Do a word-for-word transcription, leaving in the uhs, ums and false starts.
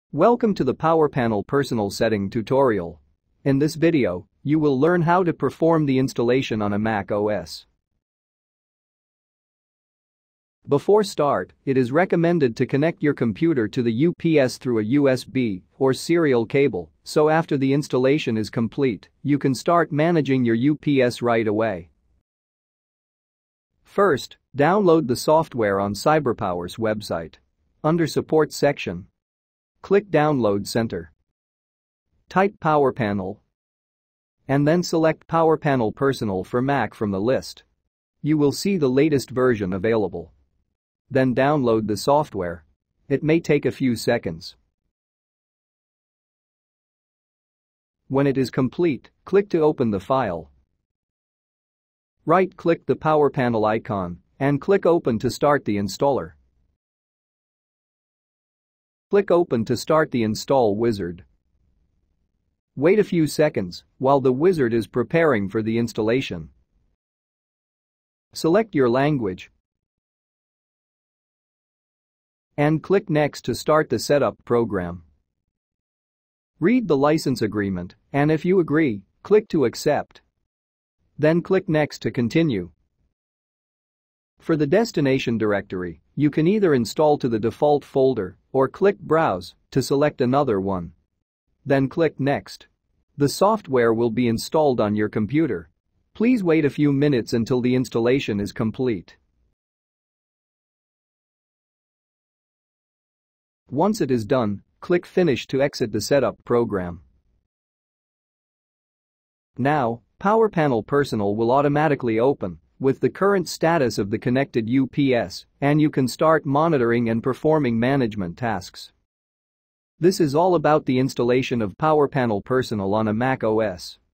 Welcome to the PowerPanel Personal Setting tutorial. In this video, you will learn how to perform the installation on a macOS. Before start, it is recommended to connect your computer to the U P S through a U S B or serial cable, so after the installation is complete, you can start managing your U P S right away. First, download the software on CyberPower's website. Under Support section, click Download Center. Type PowerPanel and then select PowerPanel Personal for Mac from the list. You will see the latest version available. Then download the software. It may take a few seconds. When it is complete, click to open the file. Right-click the PowerPanel icon and click Open to start the installer. Click Open to start the install wizard. Wait a few seconds while the wizard is preparing for the installation. Select your language and click Next to start the setup program. Read the license agreement, and if you agree, click to accept. Then click Next to continue. For the destination directory, you can either install to the default folder or click Browse to select another one. Then click Next. The software will be installed on your computer. Please wait a few minutes until the installation is complete. Once it is done, click Finish to exit the setup program. Now, PowerPanel Personal will automatically open with the current status of the connected U P S, and you can start monitoring and performing management tasks. This is all about the installation of PowerPanel Personal on a macOS.